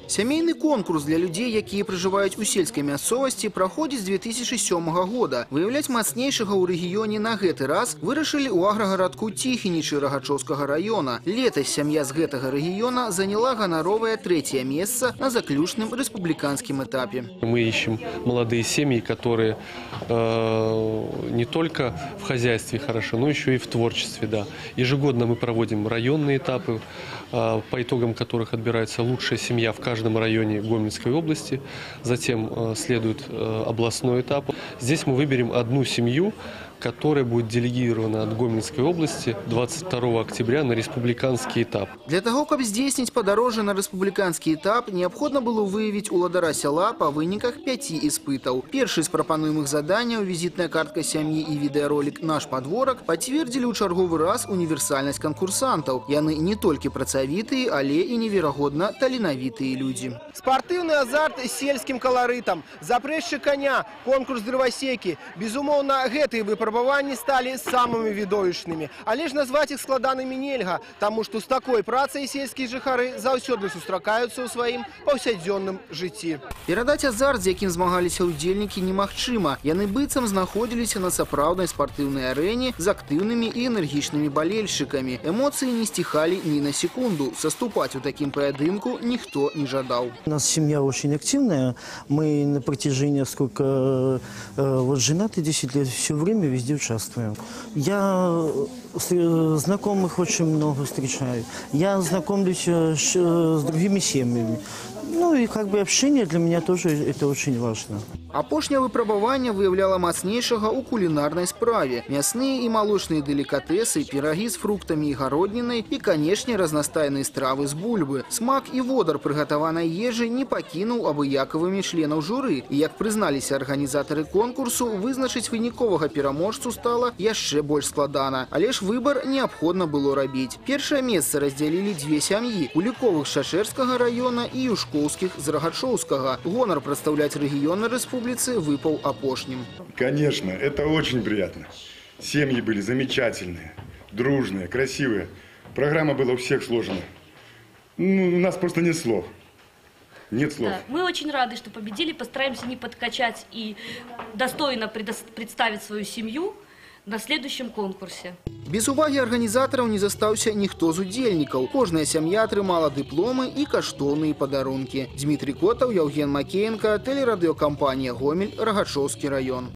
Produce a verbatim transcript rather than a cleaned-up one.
Сямейны конкурс для людей, якія пражываюць у сельскай мясцовасці, праходзіць з две тысячи сёмага года. Выяўляць мацнейшага ў рэгіёне на гэты раз вырашылі ў аграгарадку Тихиничи Рогачевскага района. Летась сям'я з гэтага рэгіёна заняла ганаровае третье место на заключным республиканским этапе. Мы ищем молодые семьи, которые э, не только в хозяйстве хорошо, но еще и в творчестве. Да. Ежегодно мы проводим районные этапы, э, по итогам которых отбирается лучшая семья в каждом В каждом районе Гомельской области, затем э, следует э, областной этап. Здесь мы выберем одну семью, которая будет делегирована от Гомельской области двадцать второго октября на республиканский этап. Для того, каб здзейсніць падарожжа на республиканский этап, необходимо было выявить уладара села по выниках пяти испытов. Первый из пропонуемых заданий, визитная картка семьи и видеоролик «Наш подворок» подтвердили у чарговый раз универсальность конкурсантов. Яны не только працавитые, але и невероятно таленовитые люди. Спортивный азарт с сельским колоритом, запрещи коня, конкурс дровосеки. Безумовно, гэтые выпробования стали самыми відовішнымі. Але ж назвать их складанымі нельга, потому что с такой працей сельские жыхары заўсёды сустракаюцца ў сваім паўсядзённым жыцці. Перадаць азарт, з якім змагаліся ўдзельнікі, немагчыма. Яны быццам знаходзіліся на сапраўднай спартыўнай арэне з актыўнымі і энергічнымі балельшчыкамі. Эмоцыі не стихали ни на секунду. Соступать у таким поединку никто не жадал. У нас семья очень активная. Мы на протяжении сколько э, вот женаты десять лет, все время везде участвуем. Я знакомых очень много встречаю. Я знакомлюсь с другими семьями. Ну и как бы общение для меня тоже это очень важно. Апошняе выпрабаванне выяўляла мацнейшага ў кулінарнай справе. Мясныя і малочныя делікатэсы, пірагі з фруктамі і гароднінай і, канешне, разнастайныя стравы з бульбы. Смак і водар прыгатаванай ежы не пакінуў абыякавымі членаў журы. І, як прызналіся арганізатары конкурсу, вызначыць выніковага пераможцу стала яшчэ больш складана. Але ж выбар неабходна было рабіць. Першае месца раздзялілі дзве сям'і: Куліковых з Шашэрскага района і Юшкоўскіх з Рогачевскага. Гонар прадстаўляць рэгіён на рэспубліцы выпал опошним. Конечно, это очень приятно. Семьи были замечательные, дружные, красивые. Программа была у всех сложная. Ну, у нас просто нет слов. Нет слов. Да, мы очень рады, что победили. Постараемся не подкачать и достойно представить свою семью на следующем конкурсе. Без уваги арганізатараў не застаўся ніхто з удзельнікаў. Кожная сям'я атрымала дыпломы і каштоўныя падарункі. Дмітрий Котаў, Яўген Макеенко, тэлерадыёкампанія «Гомель», Рогачевский район.